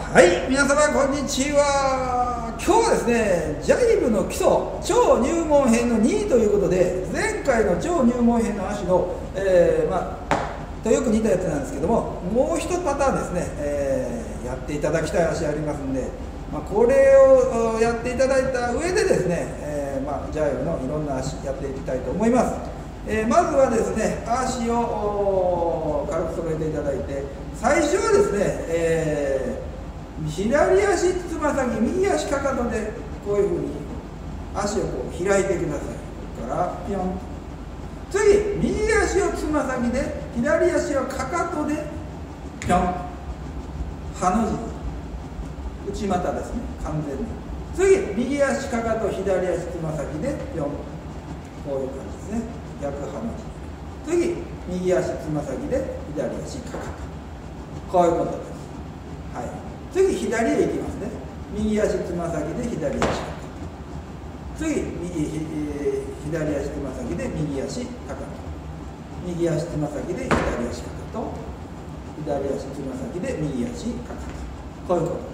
はい、皆様こんにちは。今日はですね、ジャイブの基礎超入門編の2ということで、前回の超入門編の足の、とよく似たやつなんですけども、もう一パターンですね、やっていただきたい足ありますんで、これをやっていただいた上でですね、ジャイブのいろんな足やっていきたいと思います。まずはですね、足を軽く揃えていただいて、最初はですね、左足つま先、右足かかとでこういうふうに足をこう開いてください。ここからピョン。次、右足をつま先で、左足をかかとでピョン。ハの字、内股ですね、完全に。次、右足かかと、左足つま先でピョン。こういう感じですね、逆ハの字。次、右足つま先で、左足かかと。こういうことです。はい。次、左へ行きますね。右足つま先で左足かかと。次、左足つま先で右足かかと。右足つま先で左足かかと。左足つま先で右足かかと。こういうことです。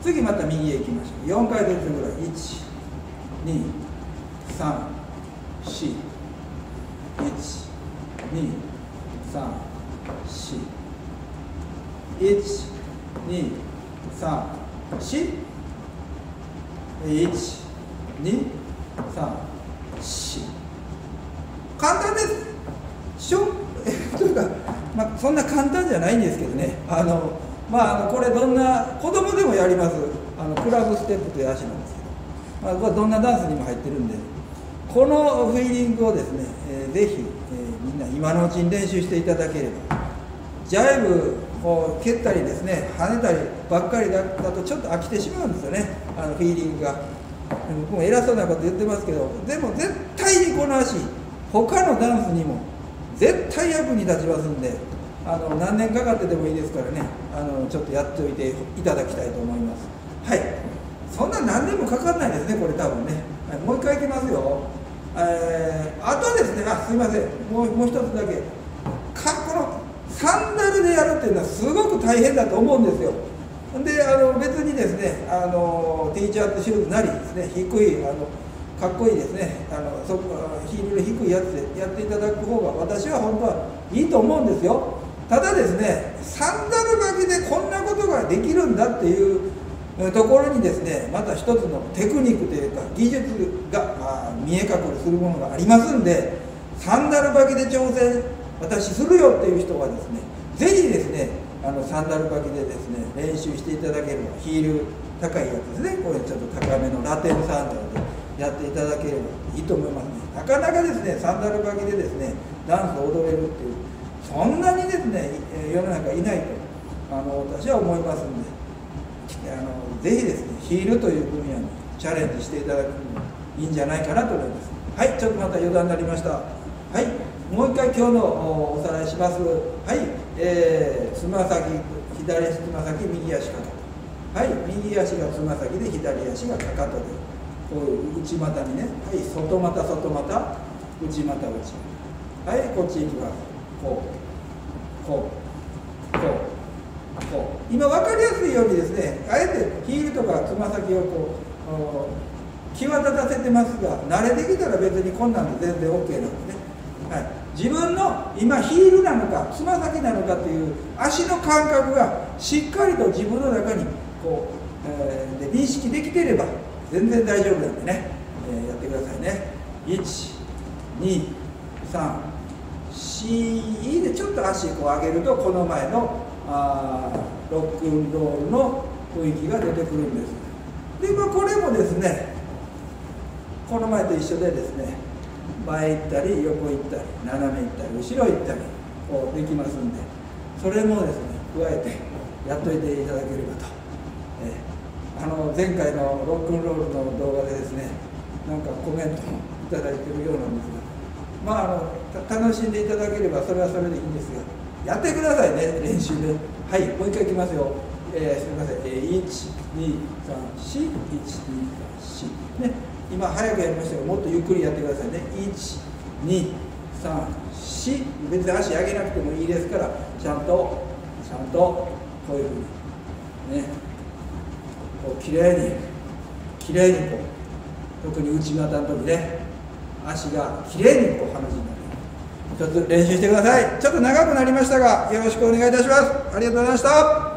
次、また右へ行きましょう。4回ずつぐらい。1、2、3、4。1、2、3、4。1、2、3、4。1、2、3、4。簡単です。というか、そんな簡単じゃないんですけどね。これどんな子供でもやります。クラブステップという足なんですけど、これどんなダンスにも入ってるんで、このフィーリングをですね、ぜひ、みんな今のうちに練習していただければ、ジャイブを蹴ったりですね、跳ねたりばっかりだとちょっと飽きてしまうんですよね、フィーリングが。僕も偉そうなこと言ってますけど、でも絶対にこの足、他のダンスにも絶対役に立ちますんで、何年かかってでもいいですからね、ちょっとやっておいていただきたいと思います。はい、そんな何年もかかんないですね、これ多分ね。はい、もう一回いきますよ。あとですね、すいません、もう一つだけ。このサンダルでやるっていうのはすごく大変だと思うんですよ。で、別にですね、T シャツシューズなりですね、低い、かっこいいですね、ヒールの低いやつでやっていただく方が私は本当はいいと思うんですよ。ただですね、サンダル履きでこんなことができるんだっていうところにですね、また一つのテクニックというか技術が見え隠れするものがありますんで、サンダル履きで挑戦私するよっていう人はですね、ぜひですね、サンダル履きでですね、練習していただければ、ヒール高いやつですね、これちょっと高めのラテンサンダルでやっていただければいいと思いますね。なかなかですね、サンダル履きでですね、ダンスを踊れるっていう、そんなにですね、世の中いないと私は思いますんで、ぜひですね、ヒールという分野にチャレンジしていただくのもいいんじゃないかなと思います。はい、ちょっとまた余談になりました。はい、もう一回今日のおさらいします。はい、つま先、左足つま先、右足かかと。はい、右足がつま先で、左足がかかとで、こういう内股にね、はい、外股、外股、内股、内股。はい、こっち行きます。こう、こう、こう。今分かりやすいようにですね、あえてヒールとかつま先をこう際立たせてますが、慣れてきたら別にこんなんで全然 OK なんでね、はい、自分の今ヒールなのかつま先なのかという足の感覚がしっかりと自分の中にこう、で認識できていれば全然大丈夫なんでね、やってくださいね。1、2、3、4。いいでちょっと足こう上げるとこの前のロックンロールの雰囲気が出てくるんです。で、これもですね、この前と一緒でですね、前行ったり横行ったり斜め行ったり後ろ行ったりこうできますんで、それもですね加えてやっといていただければと。前回のロックンロールの動画でですね、なんかコメントもいただいているようなんですが、楽しんでいただければそれはそれでいいんですが、やってくださいね、練習で。はい、もう一回いきますよ。すみません。1、2、3、4、1、2、3、4。ね、今早くやりましたが、もっとゆっくりやってくださいね。1、2、3、4。別に足上げなくてもいいですから、ちゃんとこういうふうにね、こうきれいにこう、特に内股の時ね、足がきれいにこうハの字になる。ちょっと練習してください。ちょっと長くなりましたが、よろしくお願いいたします。ありがとうございました。